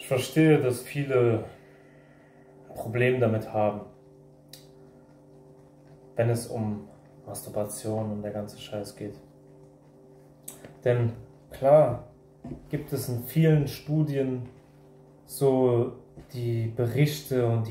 Ich verstehe, dass viele Probleme damit haben, wenn es um Masturbation und der ganze Scheiß geht. Denn klar gibt es in vielen Studien so die Berichte und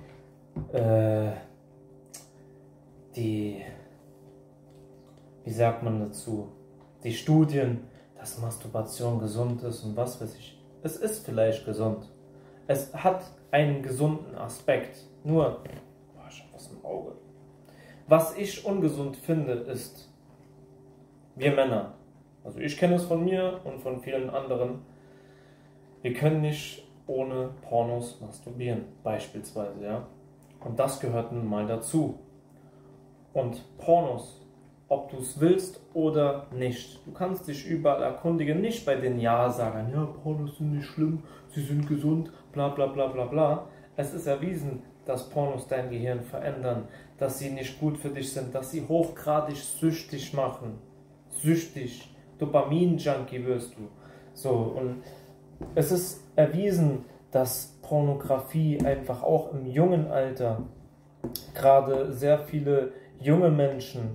wie sagt man dazu, die Studien, dass Masturbation gesund ist und was weiß ich. Es ist vielleicht gesund. Es hat einen gesunden Aspekt. Nur, ich hab was im Auge. Was ich ungesund finde, ist, wir Männer, also ich kenne es von mir und von vielen anderen, wir können nicht ohne Pornos masturbieren, beispielsweise, ja. Und das gehört nun mal dazu. Und Pornos, ob du es willst oder nicht, du kannst dich überall erkundigen, nicht bei den Ja-Sagern, ja, Pornos sind nicht schlimm, sie sind gesund, bla bla bla bla bla. Es ist erwiesen, dass Pornos dein Gehirn verändern, dass sie nicht gut für dich sind, dass sie hochgradig süchtig machen. Süchtig, Dopamin-Junkie wirst du. So, und es ist erwiesen, dass Pornografie einfach auch im jungen Alter gerade sehr viele junge Menschen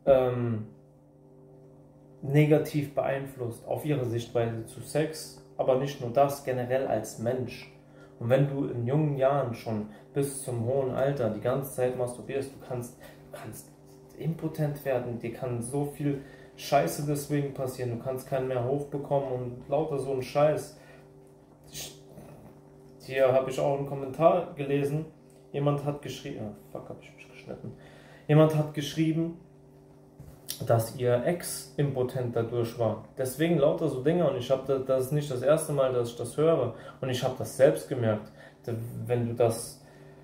negativ beeinflusst auf ihre Sichtweise zu Sex, aber nicht nur das, generell als Mensch. Und wenn du in jungen Jahren schon bis zum hohen Alter die ganze Zeit masturbierst, du kannst impotent werden, dir kann so viel Scheiße deswegen passieren, du kannst keinen mehr hochbekommen und lauter so ein Scheiß. Hier habe ich auch einen Kommentar gelesen, jemand hat geschrieben, habe ich mich geschnitten, jemand hat geschrieben, dass ihr Ex impotent dadurch war. Deswegen lauter so Dinge und das ist nicht das erste Mal, dass ich das höre und ich habe das selbst gemerkt. Wenn du das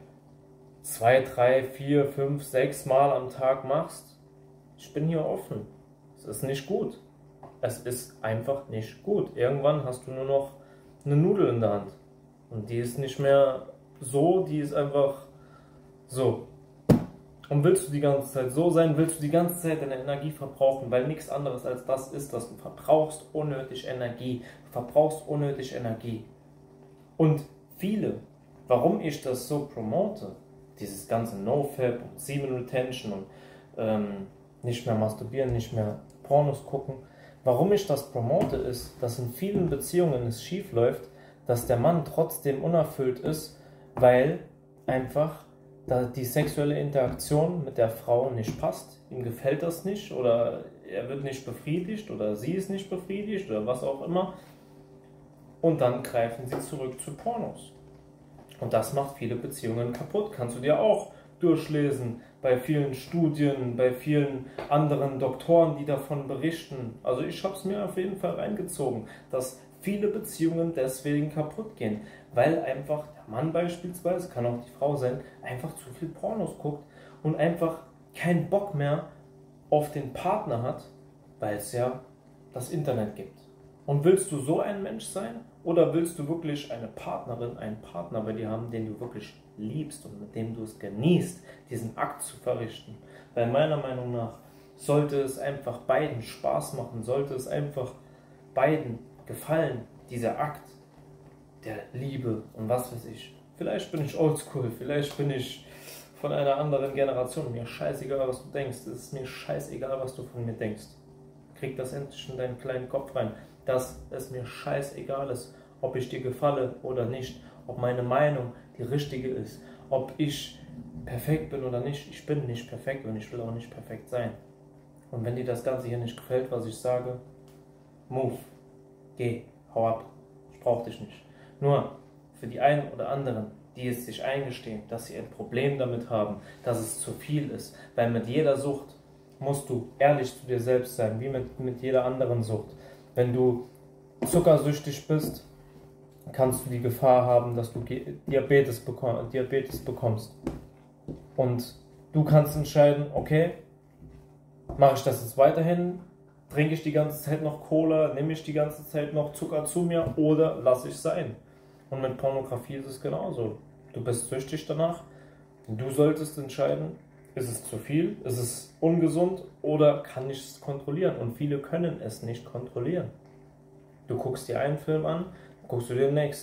2, 3, 4, 5, 6 Mal am Tag machst, ich bin hier offen. Es ist nicht gut. Es ist einfach nicht gut. Irgendwann hast du nur noch eine Nudel in der Hand und die ist nicht mehr so, die ist einfach so. Und willst du die ganze Zeit so sein, willst du die ganze Zeit deine Energie verbrauchen, weil nichts anderes als das ist, dass du verbrauchst unnötig Energie. Du verbrauchst unnötig Energie. Und viele, warum ich das so promote, dieses ganze No-Fap und Semen Retention und nicht mehr masturbieren, nicht mehr Pornos gucken, warum ich das promote ist, dass in vielen Beziehungen es schief läuft, dass der Mann trotzdem unerfüllt ist, weil einfach da die sexuelle Interaktion mit der Frau nicht passt, ihm gefällt das nicht oder er wird nicht befriedigt oder sie ist nicht befriedigt oder was auch immer und dann greifen sie zurück zu Pornos und das macht viele Beziehungen kaputt, kannst du dir auch durchlesen bei vielen Studien, bei vielen anderen Doktoren, die davon berichten, also ich habe es mir auf jeden Fall reingezogen, dass viele Beziehungen deswegen kaputt gehen, weil einfach der Mann beispielsweise, kann auch die Frau sein, einfach zu viel Pornos guckt und einfach keinen Bock mehr auf den Partner hat, weil es ja das Internet gibt. Und willst du so ein Mensch sein oder willst du wirklich eine Partnerin, einen Partner bei dir haben, den du wirklich liebst und mit dem du es genießt, diesen Akt zu verrichten? Weil meiner Meinung nach sollte es einfach beiden Spaß machen, sollte es einfach beiden gefallen, dieser Akt der Liebe und was weiß ich. Vielleicht bin ich oldschool, vielleicht bin ich von einer anderen Generation. Mir scheißegal, was du denkst. Es ist mir scheißegal, was du von mir denkst. Krieg das endlich in deinen kleinen Kopf rein, dass es mir scheißegal ist, ob ich dir gefalle oder nicht, ob meine Meinung die richtige ist, ob ich perfekt bin oder nicht. Ich bin nicht perfekt und ich will auch nicht perfekt sein. Und wenn dir das Ganze hier nicht gefällt, was ich sage, move. Geh, hau ab, ich brauche dich nicht. Nur für die einen oder anderen, die es sich eingestehen, dass sie ein Problem damit haben, dass es zu viel ist, weil mit jeder Sucht musst du ehrlich zu dir selbst sein, wie mit jeder anderen Sucht. Wenn du zuckersüchtig bist, kannst du die Gefahr haben, dass du Diabetes bekommst. Und du kannst entscheiden, okay, mache ich das jetzt weiterhin? Trinke ich die ganze Zeit noch Cola, nehme ich die ganze Zeit noch Zucker zu mir oder lasse ich es sein? Und mit Pornografie ist es genauso. Du bist süchtig danach, du solltest entscheiden, ist es zu viel, ist es ungesund oder kann ich es kontrollieren? Und viele können es nicht kontrollieren. Du guckst dir einen Film an, guckst du dir den nächsten.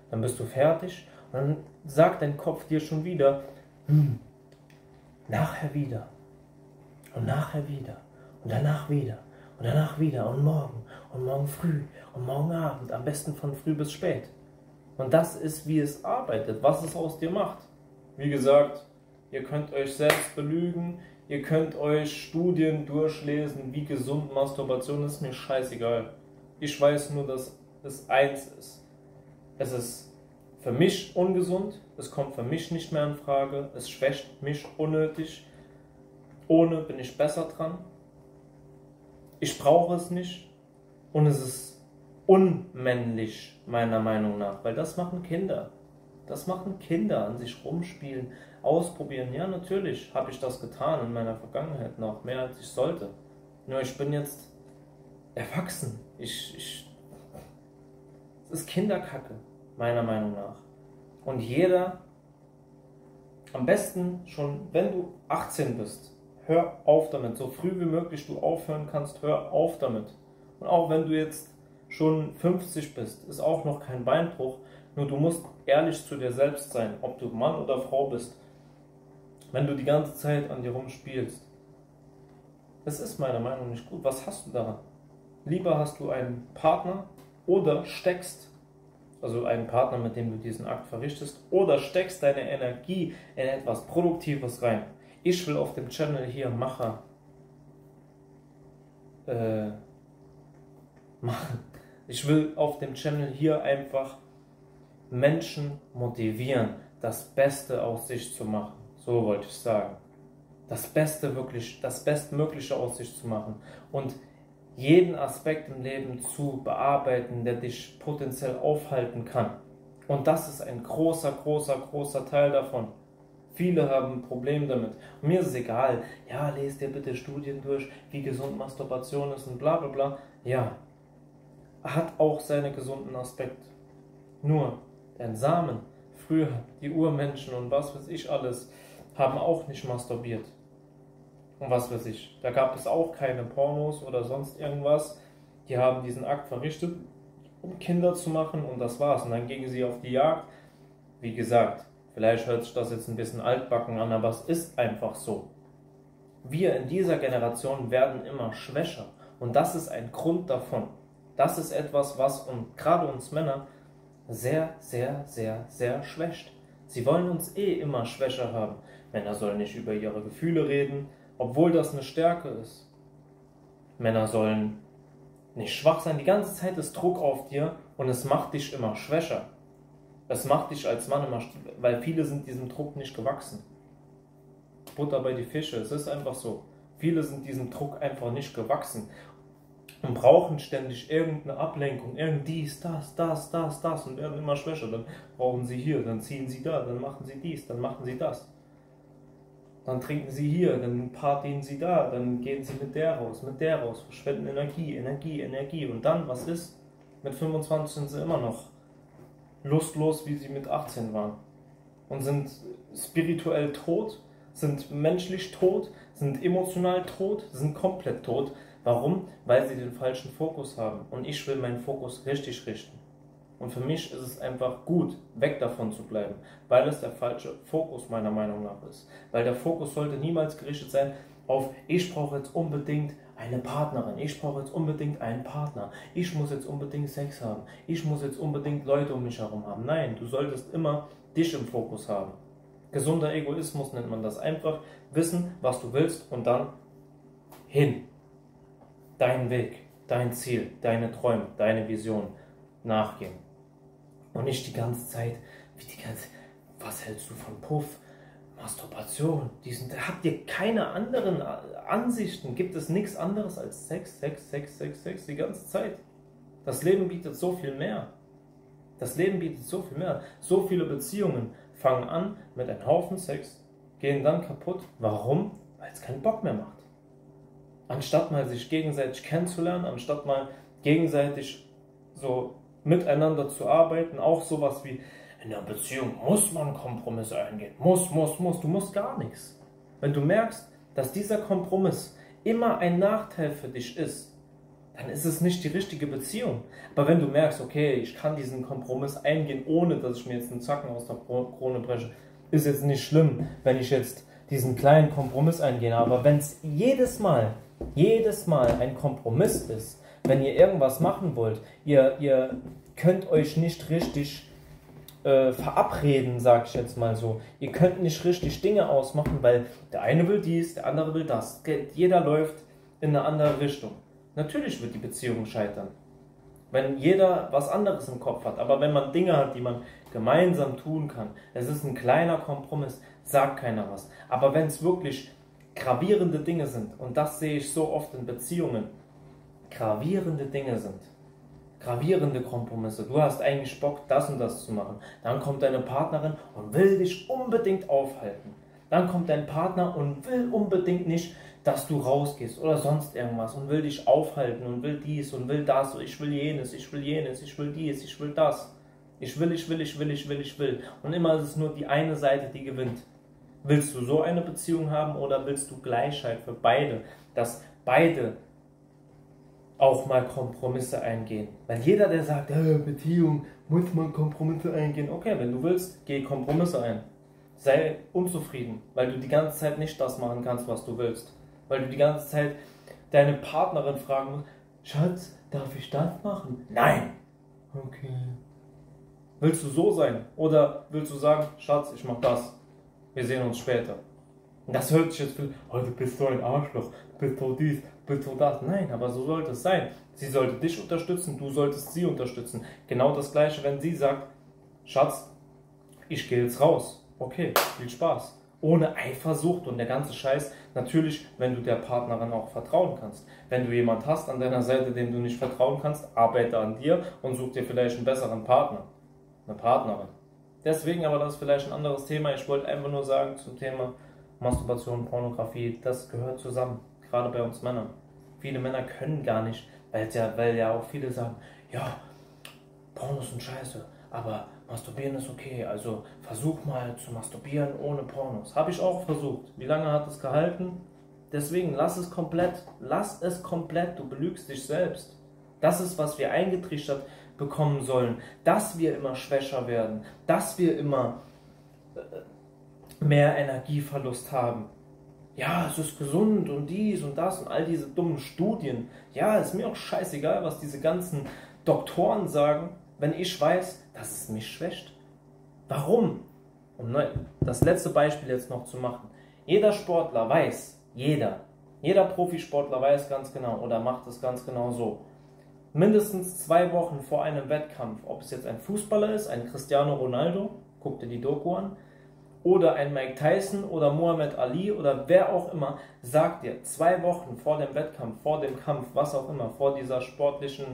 Dann bist du fertig und dann sagt dein Kopf dir schon wieder, nachher wieder und nachher wieder und danach wieder und danach wieder und morgen früh und morgen Abend, am besten von früh bis spät. Und das ist, wie es arbeitet, was es aus dir macht. Wie gesagt, ihr könnt euch selbst belügen, ihr könnt euch Studien durchlesen, wie gesund Masturbation ist, mir scheißegal. Ich weiß nur, dass es eins ist. Es ist für mich ungesund, es kommt für mich nicht mehr in Frage, es schwächt mich unnötig. Ohne bin ich besser dran. Ich brauche es nicht und es ist unmännlich, meiner Meinung nach, weil das machen Kinder. Das machen Kinder, an sich rumspielen, ausprobieren. Ja, natürlich habe ich das getan in meiner Vergangenheit noch, mehr als ich sollte. Nur ich bin jetzt erwachsen. Es ist Kinderkacke, meiner Meinung nach. Und jeder, am besten schon, wenn du 18 bist, hör auf damit. So früh wie möglich du aufhören kannst, hör auf damit. Und auch wenn du jetzt schon 50 bist, ist auch noch kein Beinbruch. Nur du musst ehrlich zu dir selbst sein, ob du Mann oder Frau bist. Wenn du die ganze Zeit an dir rumspielst, das ist meiner Meinung nach nicht gut. Was hast du daran? Lieber hast du einen Partner oder steckst, also einen Partner, mit dem du diesen Akt verrichtest, oder steckst deine Energie in etwas Produktives rein. Ich will auf dem Channel hier machen. Ich will auf dem Channel hier einfach Menschen motivieren, das Beste aus sich zu machen. So wollte ich sagen. Das Beste wirklich, das Bestmögliche aus sich zu machen. Und jeden Aspekt im Leben zu bearbeiten, der dich potenziell aufhalten kann. Und das ist ein großer Teil davon. Viele haben ein Problem damit. Und mir ist es egal, ja, lest dir bitte Studien durch, wie gesund Masturbation ist und bla bla bla. Ja, hat auch seine gesunden Aspekte. Nur, dein Samen, früher, die Urmenschen und was weiß ich alles, haben auch nicht masturbiert. Und was weiß ich, da gab es auch keine Pornos oder sonst irgendwas. Die haben diesen Akt verrichtet, um Kinder zu machen und das war's. Und dann gingen sie auf die Jagd. Wie gesagt, vielleicht hört sich das jetzt ein bisschen altbacken an, aber es ist einfach so. Wir in dieser Generation werden immer schwächer und das ist ein Grund davon. Das ist etwas, was gerade uns Männer sehr schwächt. Sie wollen uns immer schwächer haben. Männer sollen nicht über ihre Gefühle reden, obwohl das eine Stärke ist. Männer sollen nicht schwach sein. Die ganze Zeit ist Druck auf dir und es macht dich immer schwächer. Es macht dich als Mann immer, weil viele sind diesem Druck nicht gewachsen. Butter bei die Fische, es ist einfach so. Viele sind diesem Druck einfach nicht gewachsen und brauchen ständig irgendeine Ablenkung, irgend dies, das und werden immer schwächer. Dann brauchen sie hier, dann ziehen sie da, dann machen sie dies, dann machen sie das. Dann trinken sie hier, dann partien sie da, dann gehen sie mit der raus, verschwenden Energie. Und dann, was ist? Mit 25 sind sie immer noch lustlos, wie sie mit 18 waren. Und sind spirituell tot, sind menschlich tot, sind emotional tot, sind komplett tot. Warum? Weil sie den falschen Fokus haben. Und ich will meinen Fokus richtig richten. Und für mich ist es einfach gut, weg davon zu bleiben, weil es der falsche Fokus meiner Meinung nach ist. Weil der Fokus sollte niemals gerichtet sein auf, ich brauche jetzt unbedingt eine Partnerin, ich brauche jetzt unbedingt einen Partner, ich muss jetzt unbedingt Sex haben, ich muss jetzt unbedingt Leute um mich herum haben. Nein, du solltest immer dich im Fokus haben. Gesunder Egoismus nennt man das. Einfach wissen, was du willst und dann hin. Deinen Weg, dein Ziel, deine Träume, deine Vision nachgehen. Und nicht die ganze Zeit, was hältst du von Puff, Masturbation, habt ihr keine anderen Ansichten? Gibt es nichts anderes als Sex die ganze Zeit? Das Leben bietet so viel mehr. So viele Beziehungen fangen an mit einem Haufen Sex, gehen dann kaputt. Warum? Weil es keinen Bock mehr macht. Anstatt mal sich gegenseitig kennenzulernen, anstatt mal gegenseitig so miteinander zu arbeiten, auch sowas wie in der Beziehung muss man Kompromisse eingehen, du musst gar nichts. Wenn du merkst, dass dieser Kompromiss immer ein Nachteil für dich ist, dann ist es nicht die richtige Beziehung. Aber wenn du merkst, okay, ich kann diesen Kompromiss eingehen, ohne dass ich mir jetzt einen Zacken aus der Krone breche, ist jetzt nicht schlimm, wenn ich jetzt diesen kleinen Kompromiss eingehe. Aber wenn es jedes Mal ein Kompromiss ist, wenn ihr irgendwas machen wollt, ihr könnt euch nicht richtig verabreden, sag ich jetzt mal so. Ihr könnt nicht richtig Dinge ausmachen, weil der eine will dies, der andere will das. Jeder läuft in eine andere Richtung. Natürlich wird die Beziehung scheitern, wenn jeder was anderes im Kopf hat. Aber wenn man Dinge hat, die man gemeinsam tun kann, es ist ein kleiner Kompromiss, sagt keiner was. Aber wenn es wirklich gravierende Dinge sind, und das sehe ich so oft in Beziehungen, gravierende Dinge sind, gravierende Kompromisse, du hast eigentlich Bock, das und das zu machen, dann kommt deine Partnerin und will dich unbedingt aufhalten. Dann kommt dein Partner und will unbedingt nicht, dass du rausgehst oder sonst irgendwas und will dich aufhalten und will dies und will das, ich will jenes, ich will jenes, ich will dies, ich will das. Ich will. Und immer ist es nur die eine Seite, die gewinnt. Willst du so eine Beziehung haben oder willst du Gleichheit für beide, dass beide auch mal Kompromisse eingehen? Weil jeder, der sagt, Beziehung, muss man Kompromisse eingehen. Okay, wenn du willst, geh Kompromisse ein. Sei unzufrieden, weil du die ganze Zeit nicht das machen kannst, was du willst. Weil du die ganze Zeit deine Partnerin fragen musst, Schatz, darf ich das machen? Nein. Okay. Willst du so sein? Oder willst du sagen, Schatz, ich mach das. Wir sehen uns später. Und das hört sich jetzt für, du bist so ein Arschloch, du bist so dies, du bist so das. Nein, aber so sollte es sein. Sie sollte dich unterstützen, du solltest sie unterstützen. Genau das Gleiche, wenn sie sagt, Schatz, ich gehe jetzt raus. Okay, viel Spaß. Ohne Eifersucht und der ganze Scheiß. Natürlich, wenn du der Partnerin auch vertrauen kannst. Wenn du jemand hast an deiner Seite, dem du nicht vertrauen kannst, arbeite an dir und such dir vielleicht einen besseren Partner. Eine Partnerin. Deswegen, aber das ist vielleicht ein anderes Thema. Ich wollte einfach nur sagen zum Thema Masturbation, Pornografie, das gehört zusammen. Gerade bei uns Männern. Viele Männer können gar nicht, weil ja auch viele sagen, ja, Pornos sind scheiße, aber Masturbieren ist okay, also versuch mal zu masturbieren ohne Pornos. Habe ich auch versucht. Wie lange hat es gehalten? Deswegen lass es komplett, du belügst dich selbst. Das ist, was wir eingetrichtert bekommen sollen, dass wir immer schwächer werden, dass wir immer mehr Energieverlust haben. Ja, es ist gesund und dies und das und all diese dummen Studien. Ja, ist mir auch scheißegal, was diese ganzen Doktoren sagen, wenn ich weiß, dass es mich schwächt. Warum? Um das letzte Beispiel jetzt noch zu machen. Jeder Sportler weiß, jeder Profisportler weiß ganz genau oder macht es ganz genau so. Mindestens 2 Wochen vor einem Wettkampf, ob es jetzt ein Fußballer ist, ein Cristiano Ronaldo, guck dir die Doku an, oder ein Mike Tyson oder Muhammad Ali oder wer auch immer, sagt dir 2 Wochen vor dem Wettkampf, vor dem Kampf, was auch immer, vor dieser sportlichen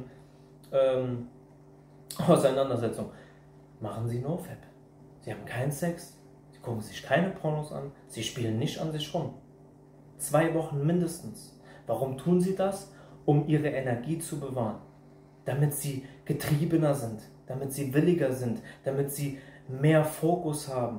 Auseinandersetzung, machen sie NoFap. Sie haben keinen Sex, sie gucken sich keine Pornos an, sie spielen nicht an sich rum. 2 Wochen mindestens. Warum tun sie das? Um ihre Energie zu bewahren. Damit sie getriebener sind, damit sie williger sind, damit sie mehr Fokus haben.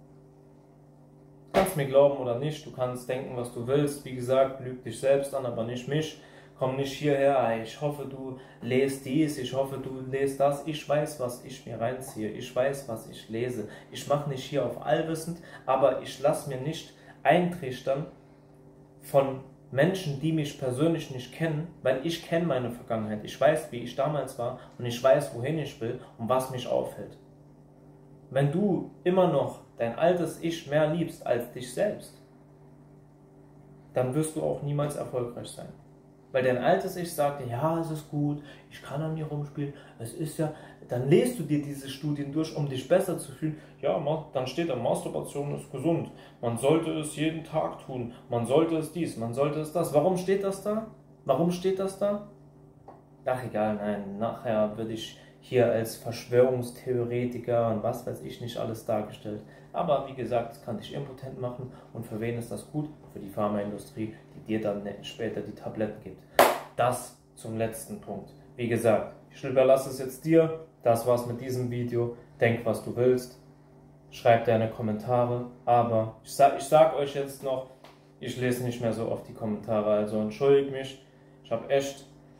Du kannst mir glauben oder nicht, du kannst denken, was du willst. Wie gesagt, lüg dich selbst an, aber nicht mich. Komm nicht hierher, ich hoffe, du lest dies, ich hoffe, du lest das. Ich weiß, was ich mir reinziehe, ich weiß, was ich lese. Ich mache nicht hier auf allwissend, aber ich lasse mir nicht eintrichtern von Menschen, die mich persönlich nicht kennen, weil ich kenne meine Vergangenheit. Ich weiß, wie ich damals war und ich weiß, wohin ich will und was mich aufhält. Wenn du immer noch dein altes Ich mehr liebst als dich selbst, dann wirst du auch niemals erfolgreich sein. Weil dein altes Ich sagte, ja, es ist gut, ich kann an mir rumspielen, es ist ja, dann lest du dir diese Studien durch, um dich besser zu fühlen. Ja, dann steht da, Masturbation ist gesund, man sollte es jeden Tag tun, man sollte es dies, man sollte es das. Warum steht das da? Warum steht das da? Ach egal, nein, nachher würde ich hier als Verschwörungstheoretiker und was weiß ich nicht alles dargestellt. Aber wie gesagt, es kann dich impotent machen und für wen ist das gut? Für die Pharmaindustrie, die dir dann später die Tabletten gibt. Das zum letzten Punkt. Wie gesagt, ich überlasse es jetzt dir. Das war's mit diesem Video. Denk, was du willst. Schreib deine Kommentare. Aber ich sag euch jetzt noch, ich lese nicht mehr so oft die Kommentare. Also entschuldigt mich. Ich habe echt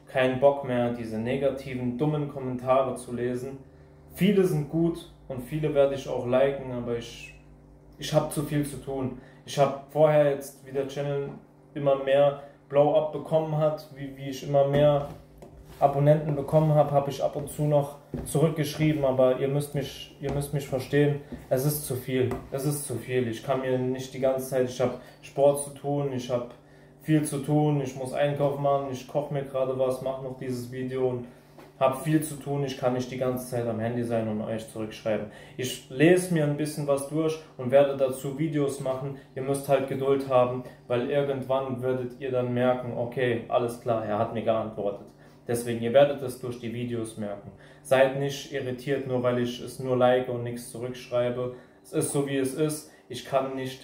keinen Bock mehr, diese negativen, dummen Kommentare zu lesen. Viele sind gut und viele werde ich auch liken, aber ich habe zu viel zu tun. Ich habe vorher jetzt, wie der Channel immer mehr Blow-up bekommen hat, wie ich immer mehr Abonnenten bekommen habe, habe ich ab und zu noch zurückgeschrieben, aber ihr müsst mich verstehen, es ist zu viel. Es ist zu viel. Ich kann mir nicht die ganze Zeit, ich habe Sport zu tun, ich habe viel zu tun, ich muss Einkauf machen, ich koche mir gerade was, mache noch dieses Video und habe viel zu tun, ich kann nicht die ganze Zeit am Handy sein und euch zurückschreiben. Ich lese mir ein bisschen was durch und werde dazu Videos machen. Ihr müsst halt Geduld haben, weil irgendwann werdet ihr dann merken, okay, alles klar, er hat mir geantwortet. Deswegen, ihr werdet es durch die Videos merken. Seid nicht irritiert, nur weil ich es nur like und nichts zurückschreibe. Es ist so, wie es ist. Ich kann nicht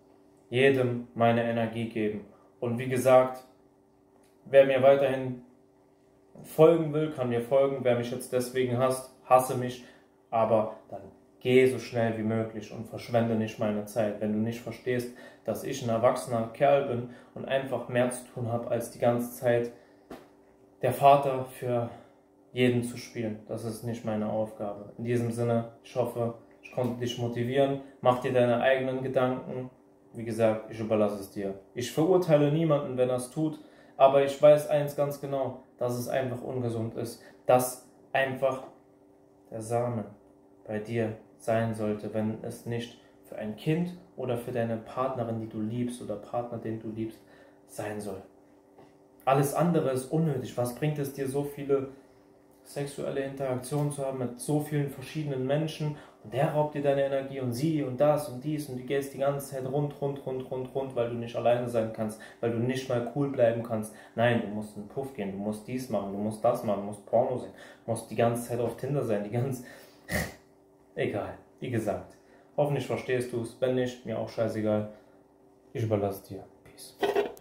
jedem meine Energie geben. Und wie gesagt, wer mir weiterhin folgen will, kann mir folgen. Wer mich jetzt deswegen hasst, hasse mich. Aber dann geh so schnell wie möglich und verschwende nicht meine Zeit. Wenn du nicht verstehst, dass ich ein erwachsener Kerl bin und einfach mehr zu tun habe, als die ganze Zeit der Vater für jeden zu spielen. Das ist nicht meine Aufgabe. In diesem Sinne, ich hoffe, ich konnte dich motivieren. Mach dir deine eigenen Gedanken. Wie gesagt, ich überlasse es dir. Ich verurteile niemanden, wenn er es tut, aber ich weiß eins ganz genau, dass es einfach ungesund ist. Dass einfach der Samen bei dir sein sollte, wenn es nicht für ein Kind oder für deine Partnerin, die du liebst, oder Partner, den du liebst, sein soll. Alles andere ist unnötig. Was bringt es dir, so viele sexuelle Interaktionen zu haben mit so vielen verschiedenen Menschen und der raubt dir deine Energie und sie und das und dies und du gehst die ganze Zeit rund, weil du nicht alleine sein kannst, weil du nicht mal cool bleiben kannst. Nein, du musst in den Puff gehen, du musst dies machen, du musst das machen, du musst Porno sehen, du musst die ganze Zeit auf Tinder sein, Egal, wie gesagt. Hoffentlich verstehst du es, wenn nicht, mir auch scheißegal. Ich überlasse dir. Peace.